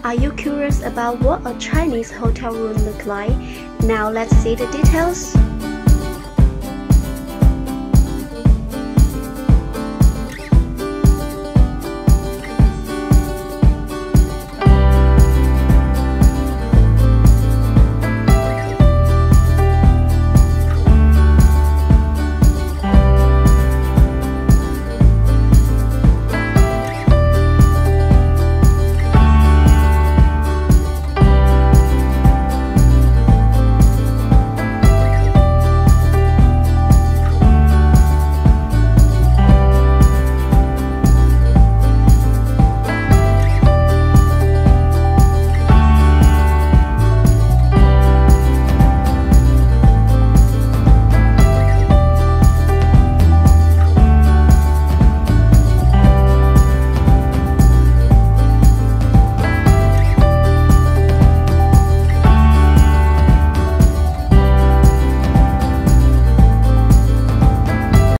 Are you curious about what a Chinese hotel room looks like? Now let's see the details.